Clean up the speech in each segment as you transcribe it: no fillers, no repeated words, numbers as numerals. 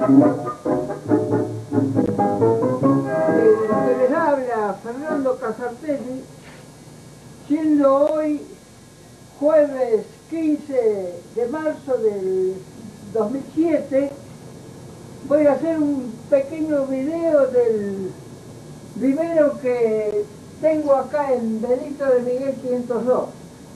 Que les habla Fernando Casartelli, siendo hoy jueves 15 de marzo del 2007, voy a hacer un pequeño video del vivero que tengo acá en Benito de Miguel 502.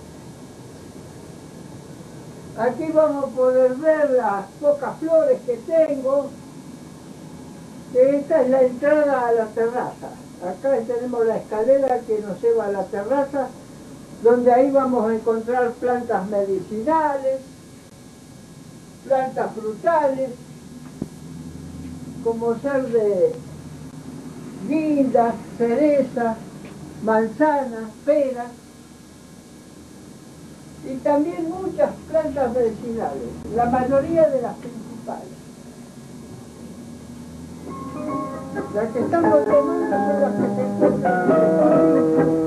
Aquí vamos a poder ver las pocas flores que tengo. Esta es la entrada a la terraza. Acá tenemos la escalera que nos lleva a la terraza, donde ahí vamos a encontrar plantas medicinales, plantas frutales, como ser de guindas, cerezas, manzanas, peras, y también muchas plantas medicinales, la mayoría de las principales. Las que estamos tomando son las que se encuentran en el jardín.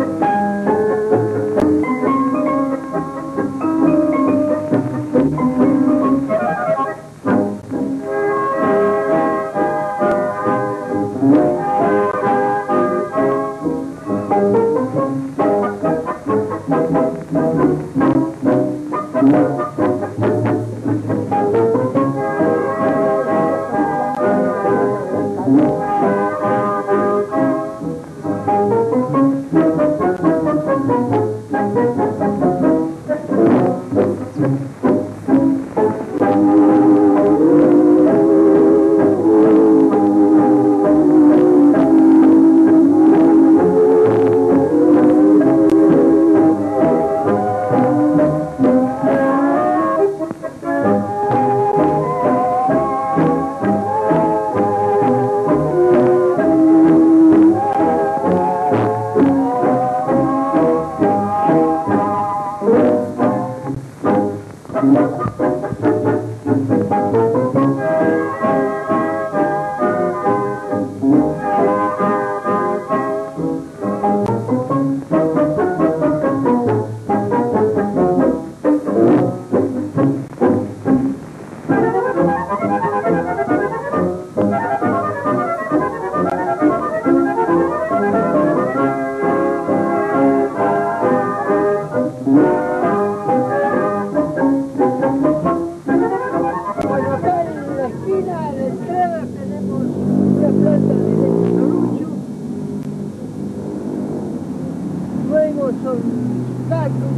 Son cactus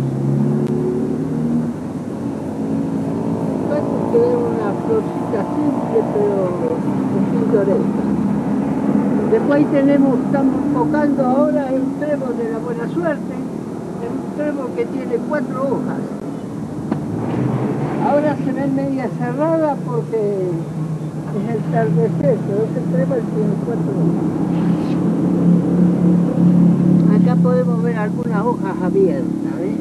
que dan una florcita simple pero pintoresca. Después ahí estamos tocando ahora el trébol de la buena suerte, un trébol que tiene 4 hojas. Ahora se ve media cerrada porque es el atardecer, pero ese trébol tiene 4 hojas. Acá podemos ver algunas hojas abiertas, ¿ves?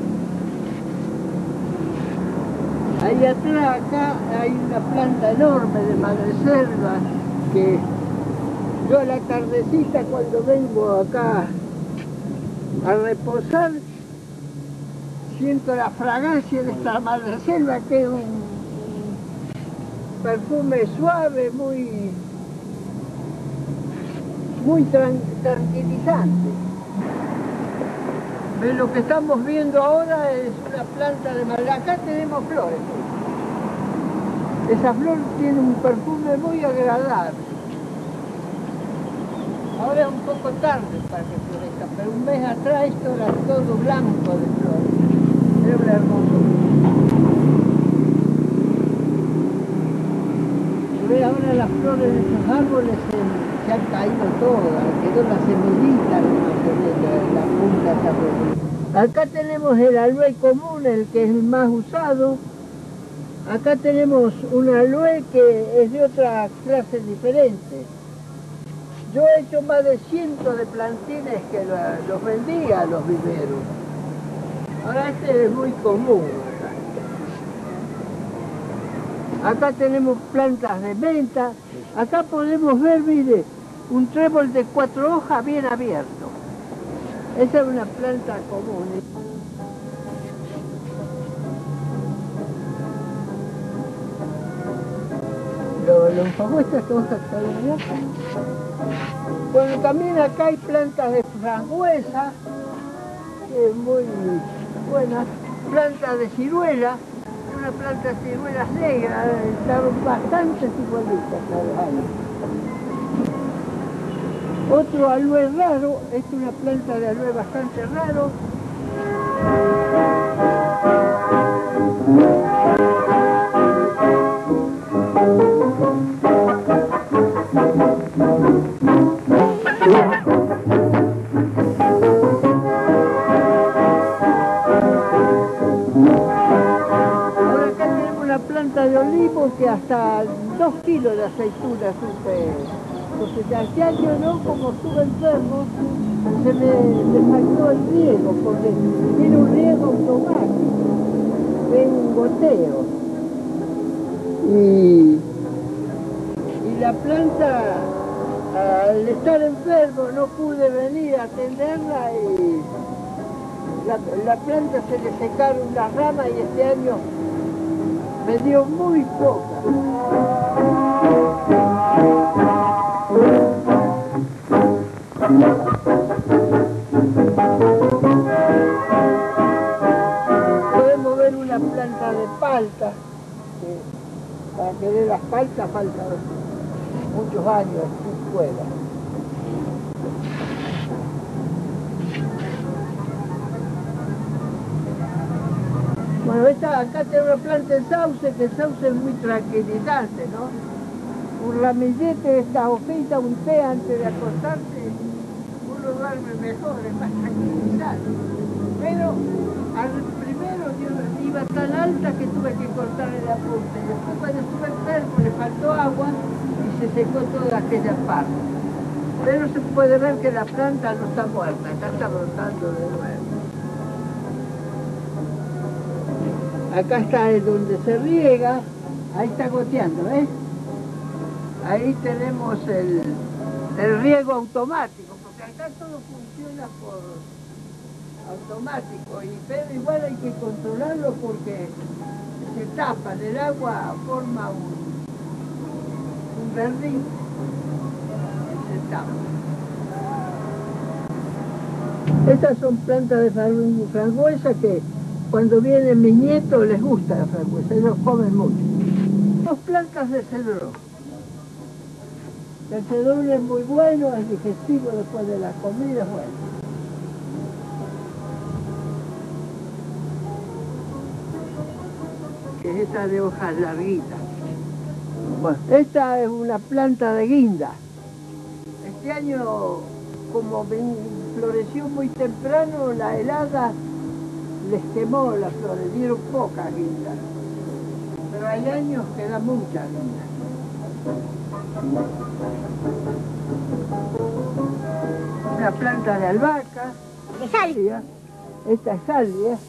Ahí atrás, acá, hay una planta enorme de madreselva que yo a la tardecita, cuando vengo acá a reposar, siento la fragancia de esta madreselva, que es un perfume suave, muy tranquilizante. Lo que estamos viendo ahora es una planta de madera. Acá tenemos flores. Esa flor tiene un perfume muy agradable. Ahora es un poco tarde para que florezca, pero un mes atrás esto era todo blanco de flores. Era un hermoso. Ve ahora las flores de estos árboles se han caído todas, quedó la semillita de la punta esa flor. Acá tenemos el aloe común, el que es el más usado. Acá tenemos un aloe que es de otra clase diferente. Yo he hecho más de 100 de plantines que los vendía a los viveros. Ahora este es muy común. Acá tenemos plantas de menta. Acá podemos ver, mire, un trébol de 4 hojas bien abierto. Esa es una planta común. los favos estas hojas que hay acá. Bueno, también acá hay plantas de frangüesa, que es muy buena, plantas de ciruela, una planta de ciruela negra, están bastante igualitas cada año. Otro aloe raro, es una planta de aloe bastante raro. Ahora acá tenemos una planta de olivo que hasta 2 kilos de aceitunas entonces este año no, como estuve enfermo, se me faltó el riego, porque tiene un riego automático, es un goteo. Y la planta, al estar enfermo, no pude venir a atenderla y la planta se le secaron las ramas y este año me dio muy poca. Podemos ver una planta de palta, que para que dé las paltas faltan muchos años en fuera. Bueno, acá tengo una planta de sauce, que el sauce es muy tranquilizante, ¿no? Un ramillete de esta hojita, un té antes de acostarse, uno duerme mejor, es más tranquilizante. Pero primero yo iba tan alta que tuve que cortarle la punta. Y después cuando estuve enfermo le faltó agua y se secó toda aquella parte. Pero se puede ver que la planta no está muerta, acá está brotando de nuevo. Acá está donde se riega, ahí está goteando, ¿ves? Ahí tenemos el riego automático, porque acá todo funciona por automático, pero igual hay que controlarlo porque se tapa, el agua forma un verdín y se tapa. Estas son plantas de frangüesa que cuando vienen mis nietos les gusta la frangüesa, ellos comen mucho. Dos plantas de cedrón. El cedrón es muy bueno, es digestivo después de la comida, es bueno. Que es esta de hojas larguitas. Bueno, esta es una planta de guinda. Este año, como floreció muy temprano, la helada les quemó las flores, dieron pocas guindas. Pero hay años que da muchas guindas. Una planta de albahaca. De salvia. Esta es salvia.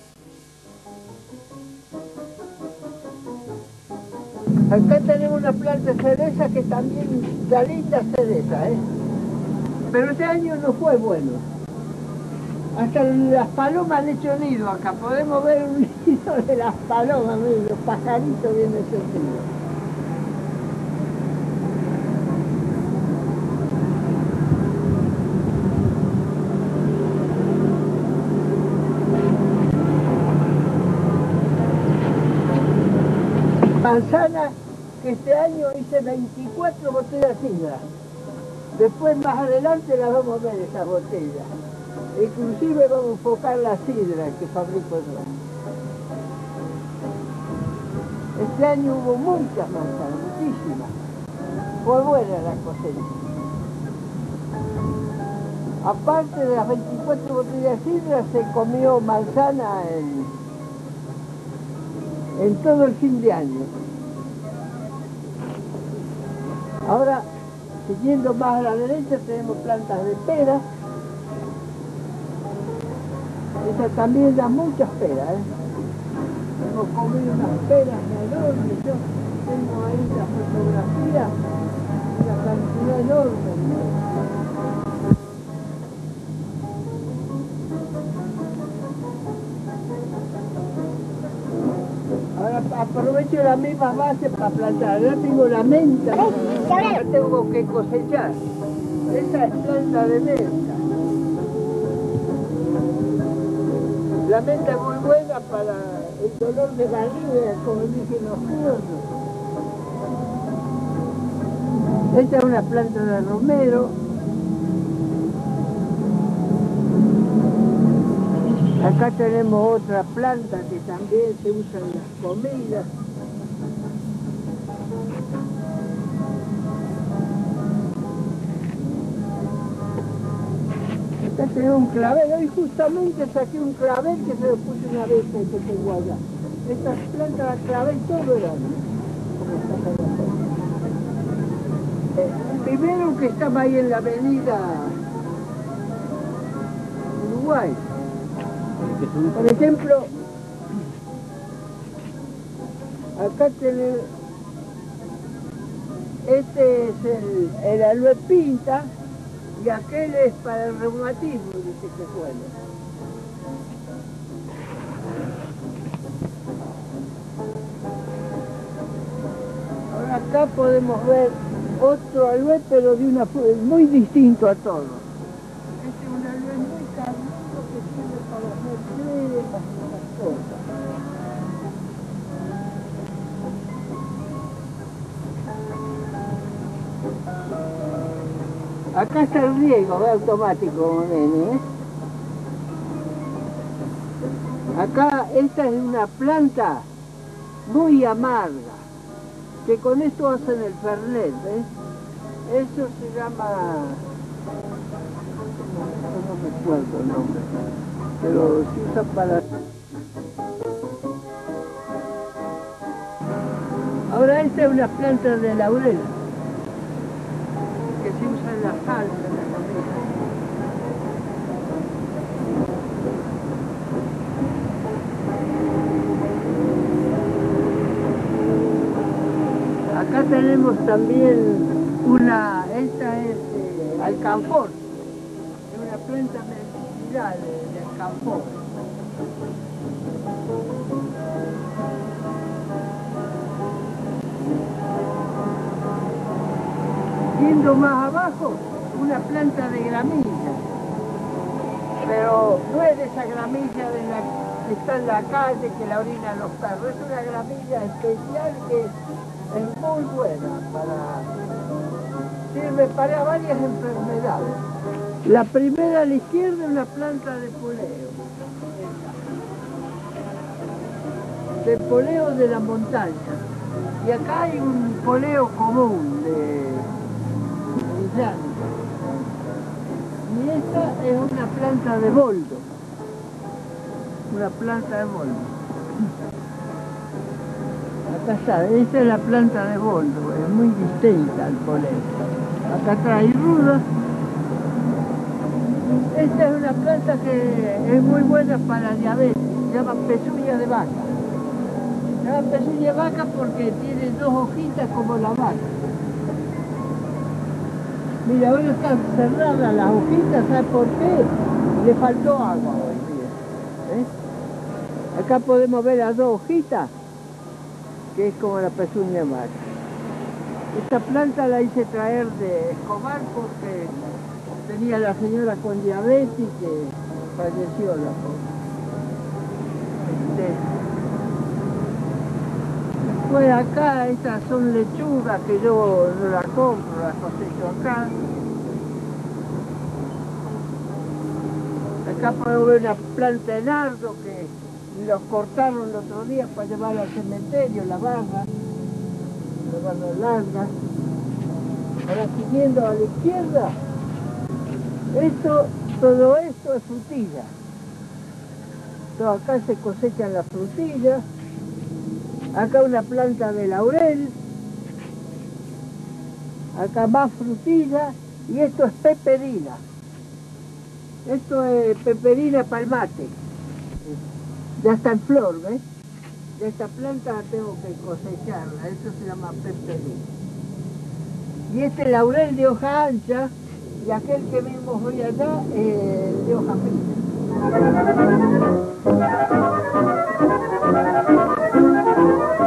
Acá tenemos una planta de cereza que también da linda cereza, ¿eh? Pero este año no fue bueno. Hasta las palomas han hecho nido acá. Podemos ver un nido de las palomas, miren, los pajaritos vienen ese nido. Manzana, que este año hice 24 botellas de sidra. Después más adelante las vamos a ver esas botellas. Inclusive vamos a enfocar la sidra que fabrico yo. Este año hubo muchas manzanas, muchísimas. Fue buena la cosecha. Aparte de las 24 botellas de sidra, se comió manzana en todo el fin de año. Ahora, siguiendo más a la derecha, tenemos plantas de pera. Esta también da muchas peras, ¿eh? Hemos comido unas peras enormes. Yo tengo ahí la fotografía, una cantidad enorme. Ahora aprovecho la misma base para plantar. Ya tengo la menta, la tengo que cosechar. Esa es planta de menta. La menta es muy buena para el dolor de barriga, como dicen los pueblos. Esta es una planta de romero. Acá tenemos otra planta que también se usa en las comidas. Acá tenemos un clavel. Hoy justamente saqué un clavel que se lo puse una vez que tengo allá. Estas plantas de clavel todo el año. El vivero que estaba ahí en la avenida Uruguay. Por ejemplo, acá tenemos, este es el aloe pinta y aquel es para el reumatismo, dice que suele. Ahora acá podemos ver otro aloe, pero de una muy distinto a todos. Este es un aloe muy carnoso que sirve para hacer cremas y esas cosas. Acá está el riego, automático, como ven, ¿eh? Acá esta es una planta muy amarga, que con esto hacen el fernet, ¿ves? Eso se llama... no me acuerdo el nombre, pero se usa para... Ahora esta es una planta de laurel, que se usa en la salsa, en la comida. Acá tenemos también esta es alcanfor, es una planta medicinal de alcanfor. Yendo más abajo, una planta de gramilla, pero no es de esa gramilla que está en la calle, que la orinan los perros, es una gramilla especial que es muy buena, sirve para varias enfermedades. La primera a la izquierda es una planta de poleo. De poleo de la montaña. Y acá hay un poleo común de llano. Y esta es una planta de boldo. Una planta de boldo. Acá está, esta es la planta de boldo, es muy distinta al poleo. Acá trae ruda. Esta es una planta que es muy buena para diabetes, se llama pezuña de vaca. Se llama pezuña de vaca porque tiene dos hojitas como la vaca. Mira, ahora están cerradas las hojitas, ¿sabes por qué? Le faltó agua hoy día. ¿Eh? Acá podemos ver las dos hojitas, que es como la pezuña de vaca. Esta planta la hice traer de Escobar porque tenía la señora con diabetes que falleció la pobre. Después acá, estas son lechugas que yo no las compro, las cosecho acá. Acá podemos ver una planta de nardo que los cortaron el otro día para llevar al cementerio, la barra larga. Ahora siguiendo a la izquierda, todo esto es frutilla. Todo acá se cosechan las frutillas. Acá una planta de laurel. Acá más frutilla. Y esto es peperina. Esto es peperina palmate. Ya está en flor, ¿ves? De esta planta tengo que cosecharla. Eso se llama peperina. Y este laurel de hoja ancha. Y aquel que vimos hoy allá, de hoja fina.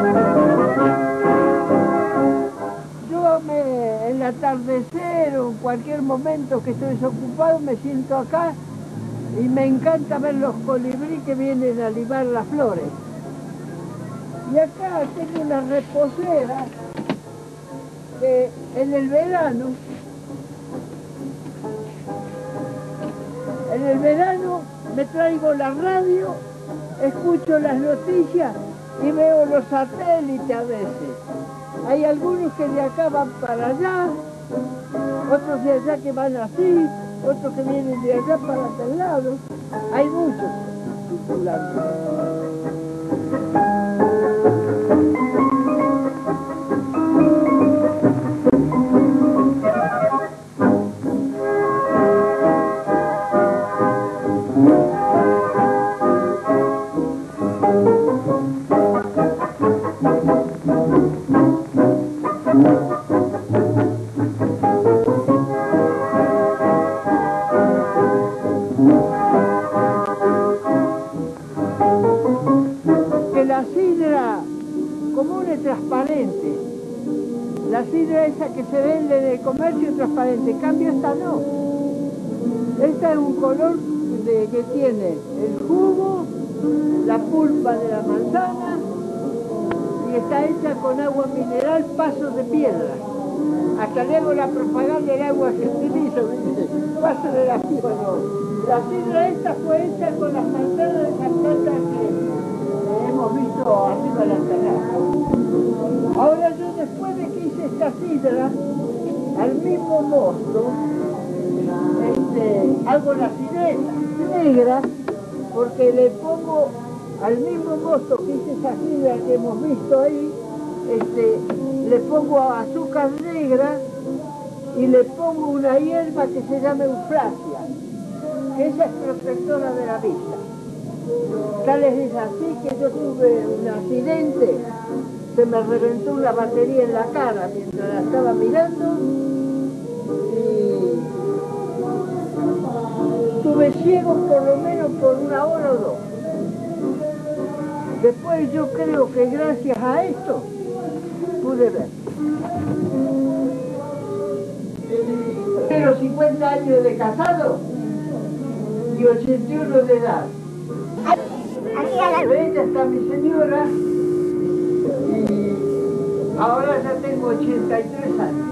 atardecer o en cualquier momento que estoy desocupado me siento acá y me encanta ver los colibrí que vienen a libar las flores. Y acá tengo una reposera que en el verano me traigo la radio, escucho las noticias y veo los satélites a veces. Hay algunos que de acá van para allá, otros de allá que van así, otros que vienen de allá para aquel lado. Hay muchos circulando. La sidra común es transparente. La sidra esa que se vende en el comercio es transparente. En cambio esta no. Esta es un color que tiene el jugo, la pulpa de la manzana y está hecha con agua mineral, Pasos de Piedra. Hasta luego la propaganda del agua que utilizo, dice, Pasos de la Piedra. La sidra esta fue hecha con las manzanas de las plantas que hemos visto arriba de la terraza. Ahora yo después de que hice esta sidra, al mismo mosto, hago la sidra negra, porque le pongo al mismo mosto que hice esa sidra que hemos visto ahí, le pongo azúcar negra y le pongo una hierba que se llama eufrasia, que esa es protectora de la vista. Tal es así que yo tuve un accidente, se me reventó una batería en la cara mientras la estaba mirando y estuve ciego por lo menos por 1 hora o 2. Después yo creo que gracias a esto pude ver. Tengo 50 años de casado y 81 de edad. Esta está mi señora y ahora ya tengo 83 años.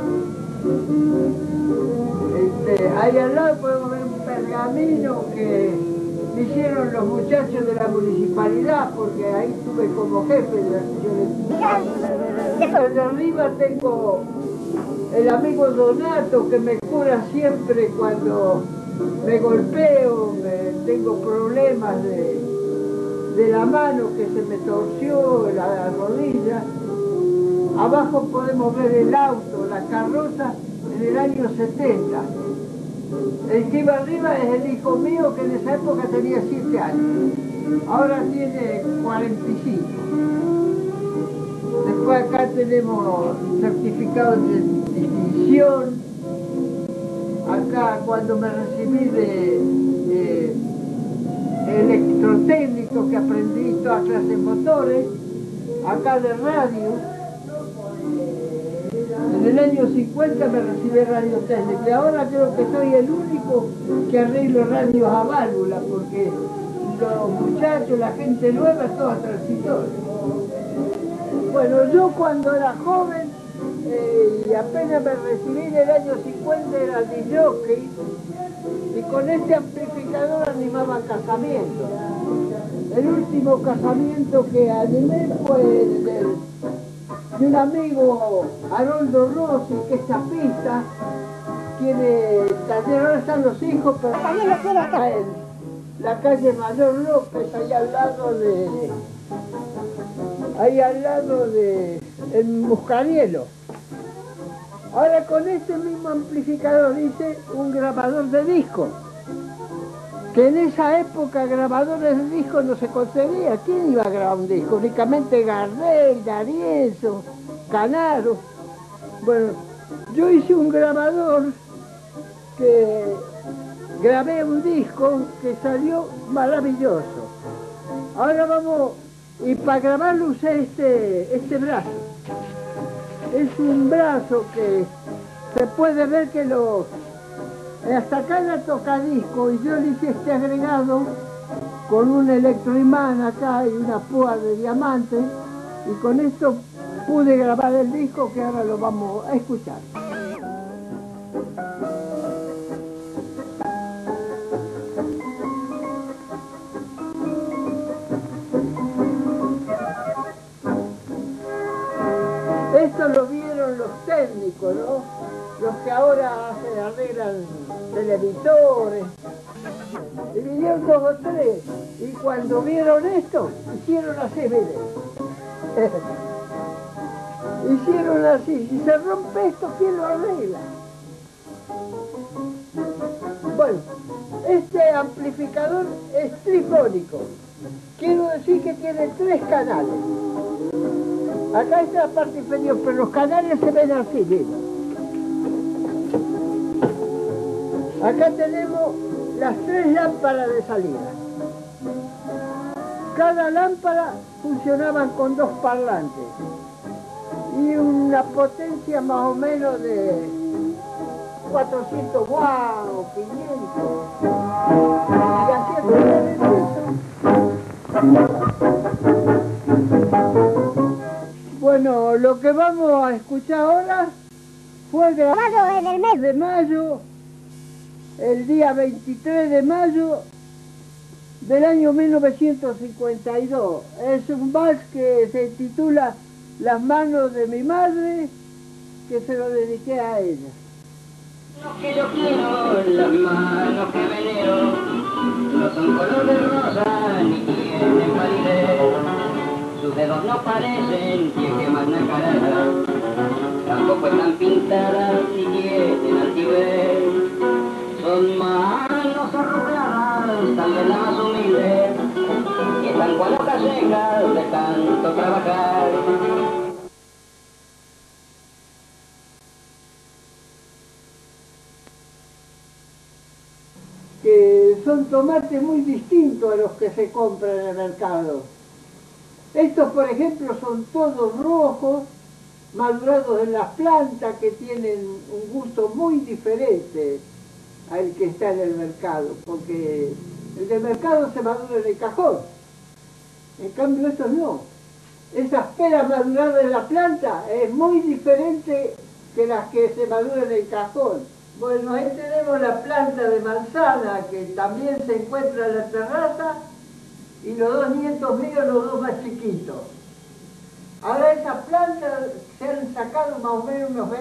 Ahí al lado podemos ver un pergamino que me hicieron los muchachos de la municipalidad, porque ahí estuve como jefe de la señora. Allá arriba tengo el amigo Donato que me cura siempre cuando me golpeo, tengo problemas de la mano que se me torció, la rodilla. Abajo podemos ver el auto, la carroza en el año 70. El que iba arriba es el hijo mío que en esa época tenía 7 años. Ahora tiene 45. Después acá tenemos certificado de distinción. Acá cuando me recibí de electrotécnico que aprendí toda clase de motores, acá de radio. En el año 50 me recibí de radiotécnico y ahora creo que soy el único que arreglo radios a válvula, porque los muchachos, la gente nueva es toda transitoria. Bueno, yo cuando era joven y apenas me recibí en el año 50 era disc-jockey y con este amplificador animaba casamientos. El último casamiento que animé fue el de un amigo, Haroldo Rossi, que es chapista, tiene taller, ahora están los hijos, pero también lo quiero acá en la calle Mayor López, ahí al lado de el Muscarielo. Ahora con este mismo amplificador hice un grabador de disco, que en esa época grabadores de disco no se conseguía. ¿Quién iba a grabar un disco? Únicamente Gardel, D'Arienzo, Canaro. Bueno, yo hice un grabador que grabé un disco que salió maravilloso. Ahora vamos, y para grabarlo usé este brazo. Es un brazo se puede ver que hasta acá era tocadisco y yo le hice este agregado con un electroimán acá y una púa de diamante y con esto pude grabar el disco que ahora lo vamos a escuchar. Esto lo vieron los técnicos, ¿no? Los que ahora se arreglan televisores. Y vinieron 2 o 3. Y cuando vieron esto, hicieron así, miren. Hicieron así. Si se rompe esto, ¿quién lo arregla? Bueno, este amplificador es trifónico. Quiero decir que tiene 3 canales. Acá está la parte inferior, pero los canales se ven así, miren. Acá tenemos las 3 lámparas de salida. Cada lámpara funcionaba con 2 parlantes y una potencia más o menos de 400 watts o 500. Y así es. Bueno, lo que vamos a escuchar ahora fue grabado en el mes de mayo, el día 23 de mayo del año 1952. Es un vals que se titula Las manos de mi madre, que se lo dediqué a ella. Lo que yo quiero, las manos que venero, no son color de rosa ni tienen validez. Sus dedos no parecen que queman la cara, tampoco están pintadas ni tienen altivez. Son manos arrugadas, tal vez las más humildes, que están con hojas secas de tanto trabajar. Que son tomates muy distintos a los que se compran en el mercado. Estos, por ejemplo, son todos rojos, madurados en las plantas, que tienen un gusto muy diferente al que está en el mercado, porque el del mercado se madura en el cajón. En cambio estos no. Esas peras maduradas en la planta es muy diferente que las que se maduran en el cajón. Bueno, ahí tenemos la planta de manzana que también se encuentra en la terraza y los 2 nietos míos, los 2 más chiquitos. Ahora esas plantas se han sacado más o menos unos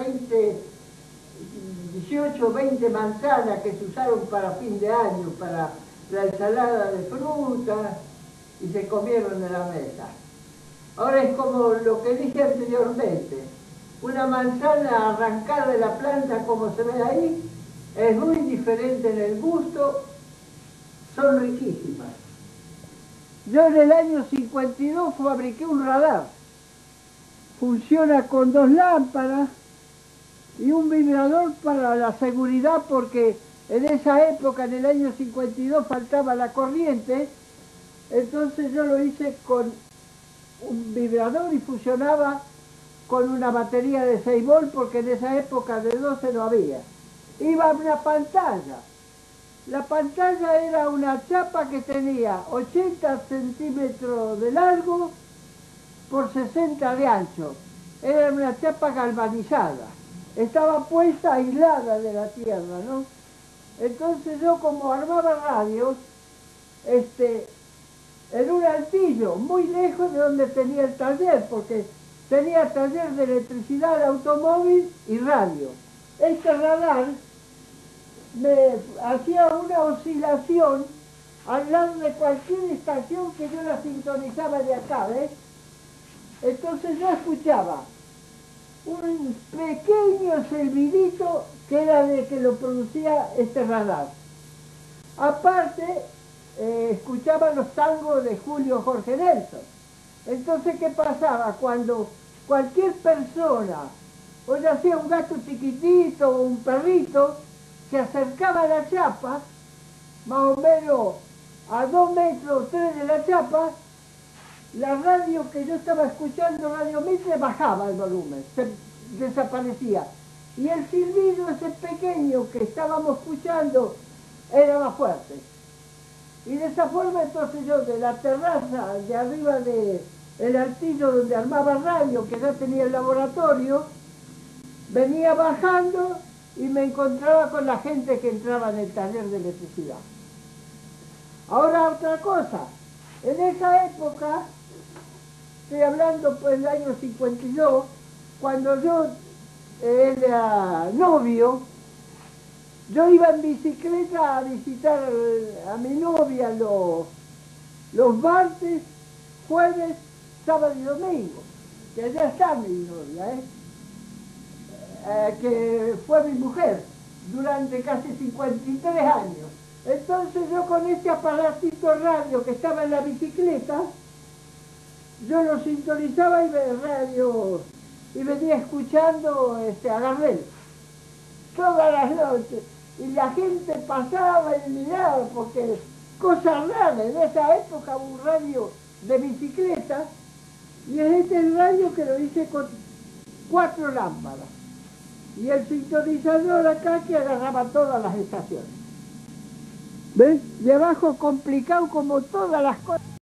18 o 20 manzanas que se usaron para fin de año, para la ensalada de frutas y se comieron en la mesa. Ahora es como lo que dije anteriormente. Una manzana arrancada de la planta como se ve ahí, es muy diferente en el gusto, son riquísimas. Yo en el año 52 fabriqué un radar. Funciona con 2 lámparas y un vibrador para la seguridad, porque en esa época, en el año 52, faltaba la corriente, entonces yo lo hice con un vibrador y funcionaba con una batería de 6 volts, porque en esa época de 12 no había. Iba una pantalla. La pantalla era una chapa que tenía 80 centímetros de largo por 60 de ancho. Era una chapa galvanizada. Estaba puesta aislada de la tierra, ¿no? Entonces yo, como armaba radios, en un altillo, muy lejos de donde tenía el taller, porque tenía taller de electricidad, de automóvil y radio. Este radar me hacía una oscilación al lado de cualquier estación que yo la sintonizaba de acá, ¿ves? Entonces yo escuchaba un pequeño silbidito que era de que lo producía este radar. Aparte, escuchaba los tangos de Julio Jorge Nelson. Entonces, ¿qué pasaba? Cuando cualquier persona, o ya sea un gato chiquitito o un perrito, se acercaba a la chapa, más o menos a 2 metros o 3 de la chapa, la radio que yo estaba escuchando, Radio Mitre, bajaba el volumen, desaparecía. y el silbido ese pequeño que estábamos escuchando era más fuerte. Y de esa forma entonces yo de la terraza de arriba del altillo donde armaba radio, que ya tenía el laboratorio, venía bajando y me encontraba con la gente que entraba en el taller de electricidad. Ahora otra cosa, en esa época, estoy hablando pues del año 52, cuando yo era novio, yo iba en bicicleta a visitar a mi novia los martes, jueves, sábado y domingo, que ya está mi novia, que fue mi mujer durante casi 53 años. Entonces yo con este aparatito radio que estaba en la bicicleta, yo lo sintonizaba y radio y venía escuchando a Gardel todas las noches. Y la gente pasaba y miraba, porque cosas raras, en esa época hubo un radio de bicicleta, y es el radio que lo hice con 4 lámparas. Y el sintonizador acá que agarraba todas las estaciones. ¿Ves? Y abajo complicado como todas las cosas.